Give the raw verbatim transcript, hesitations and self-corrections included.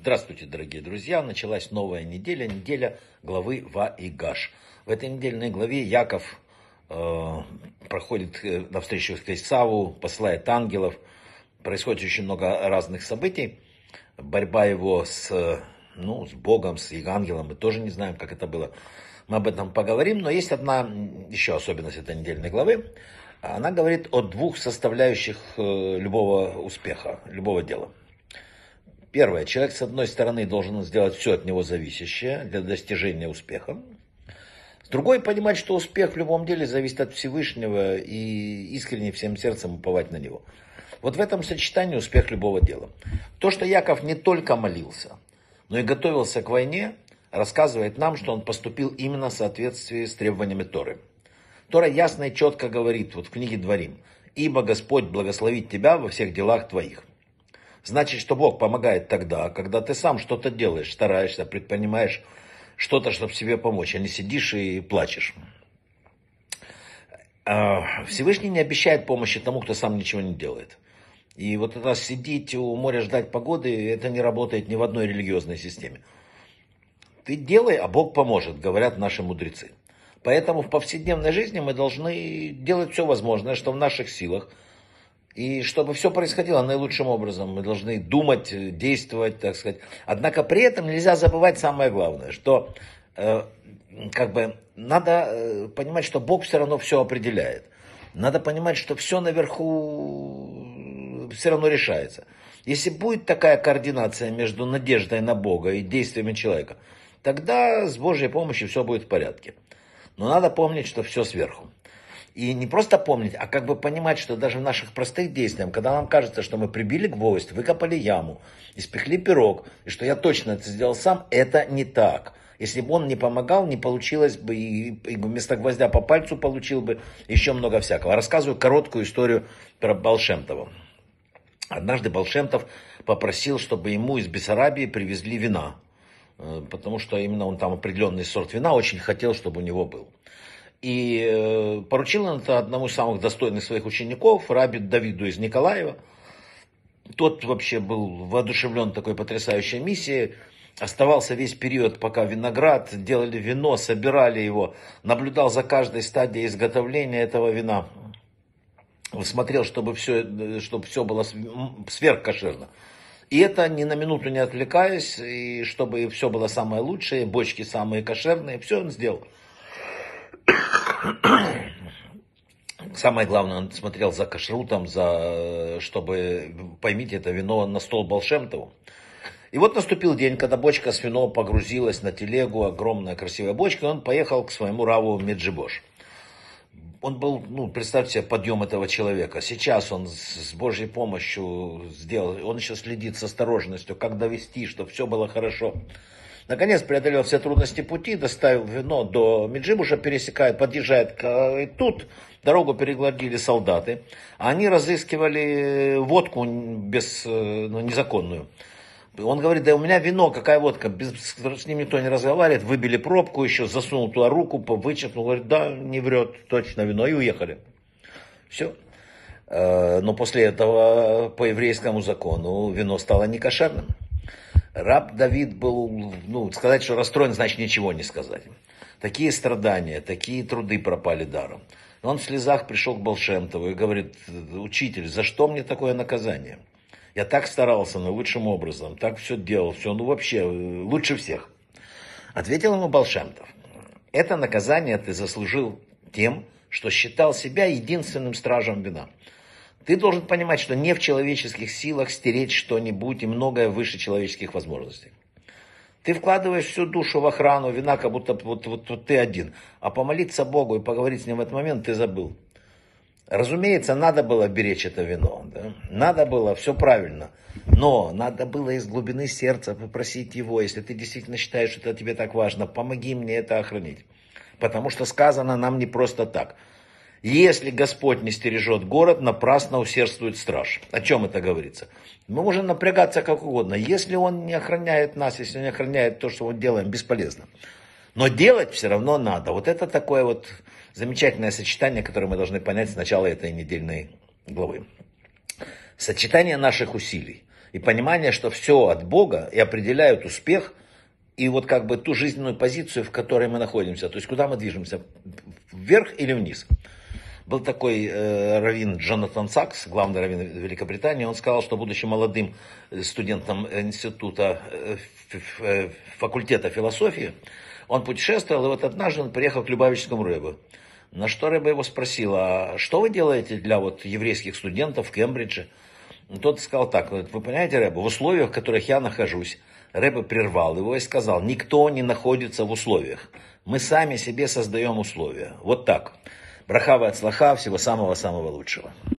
Здравствуйте, дорогие друзья! Началась новая неделя, неделя главы Ваигаш. В этой недельной главе Яков э, проходит э, навстречу с Исаву, посылает ангелов. Происходит очень много разных событий. Борьба его с, ну, с Богом, с ангелом. Мы тоже не знаем, как это было. Мы об этом поговорим. Но есть одна еще особенность этой недельной главы. Она говорит о двух составляющих э, любого успеха, любого дела. Первое. Человек, с одной стороны, должен сделать все от него зависящее для достижения успеха. С другой, понимать, что успех в любом деле зависит от Всевышнего и искренне всем сердцем уповать на него. Вот в этом сочетании успех любого дела. То, что Яков не только молился, но и готовился к войне, рассказывает нам, что он поступил именно в соответствии с требованиями Торы. Тора ясно и четко говорит, вот в книге Дворим: «Ибо Господь благословит тебя во всех делах твоих». Значит, что Бог помогает тогда, когда ты сам что-то делаешь, стараешься, предпринимаешь что-то, чтобы себе помочь, а не сидишь и плачешь. Всевышний не обещает помощи тому, кто сам ничего не делает. И вот это сидеть у моря, ждать погоды, это не работает ни в одной религиозной системе. Ты делай, а Бог поможет, говорят наши мудрецы. Поэтому в повседневной жизни мы должны делать все возможное, что в наших силах. И чтобы все происходило наилучшим образом, мы должны думать, действовать, так сказать. Однако при этом нельзя забывать самое главное, что э, как бы надо э, понимать, что Бог все равно все определяет. Надо понимать, что все наверху все равно решается. Если будет такая координация между надеждой на Бога и действиями человека, тогда с Божьей помощью все будет в порядке. Но надо помнить, что все сверху. И не просто помнить, а как бы понимать, что даже в наших простых действиях, когда нам кажется, что мы прибили гвоздь, выкопали яму, испекли пирог, и что я точно это сделал сам, это не так. Если бы он не помогал, не получилось бы, и, и вместо гвоздя по пальцу получил бы еще много всякого. Рассказываю короткую историю про Баал Шем Това. Однажды Баал Шем Тов попросил, чтобы ему из Бессарабии привезли вина, потому что именно он там определенный сорт вина очень хотел, чтобы у него был. И поручил он это одному из самых достойных своих учеников, раби Давиду из Николаева. Тот вообще был воодушевлен такой потрясающей миссией. Оставался весь период, пока виноград, делали вино, собирали его. Наблюдал за каждой стадией изготовления этого вина. Смотрел, чтобы все, чтобы все было сверхкошерно. И это ни на минуту не отвлекаясь, и чтобы все было самое лучшее, бочки самые кошерные, все он сделал. Самое главное, он смотрел за кашрутом, за, чтобы, поймите, это вино на стол Баал Шем Тову. И вот наступил день, когда бочка с вином погрузилась на телегу, огромная красивая бочка, и он поехал к своему раву Меджибош. Он был, ну, представьте себе подъем этого человека. Сейчас он с Божьей помощью сделал, он еще следит с осторожностью, как довести, чтобы все было хорошо. Наконец, преодолел все трудности пути, доставил вино до Меджибуша, пересекает, подъезжает. И тут дорогу перегородили солдаты. Они разыскивали водку без, ну, незаконную. Он говорит: да у меня вино, какая водка, без, с ним никто не разговаривает. Выбили пробку, еще засунул туда руку, вычеркнул. Говорит: да, не врет, точно вино. И уехали. Все. Но после этого по еврейскому закону вино стало некошерным. Раб Давид был, ну, сказать, что расстроен, значит ничего не сказать. Такие страдания, такие труды пропали даром. Он в слезах пришел к Баал Шем Тову и говорит: учитель, за что мне такое наказание? Я так старался наилучшим образом, так все делал, все, ну вообще, лучше всех. Ответил ему Баал Шем Тов: это наказание ты заслужил тем, что считал себя единственным стражем вина. Ты должен понимать, что не в человеческих силах стереть что-нибудь и многое выше человеческих возможностей. Ты вкладываешь всю душу в охрану вина, как будто вот, вот, вот ты один. А помолиться Богу и поговорить с ним в этот момент ты забыл. Разумеется, надо было беречь это вино. Да? Надо было, все правильно. Но надо было из глубины сердца попросить его, если ты действительно считаешь, что это тебе так важно, помоги мне это охранить. Потому что сказано нам не просто так. Если Господь не стережет город, напрасно усердствует страж. О чем это говорится? Мы можем напрягаться как угодно. Если Он не охраняет нас, если Он не охраняет то, что мы делаем, бесполезно. Но делать все равно надо. Вот это такое вот замечательное сочетание, которое мы должны понять с начала этой недельной главы. Сочетание наших усилий И понимание, что все от Бога и определяет успех и вот как бы ту жизненную позицию, в которой мы находимся. То есть куда мы движемся, вверх или вниз. Был такой э, раввин Джонатан Сакс, главный раввин Великобритании. Он сказал, что будучи молодым студентом института, э, факультета философии, он путешествовал, и вот однажды он приехал к Любавическому рэбе. На что рэбе его спросил: а что вы делаете для вот еврейских студентов в Кембридже? Тот сказал так: вы понимаете, рэбе, в условиях, в которых я нахожусь, рэбе прервал его и сказал: никто не находится в условиях. Мы сами себе создаем условия. Вот так. Браха ва ацлаха, всего самого-самого лучшего.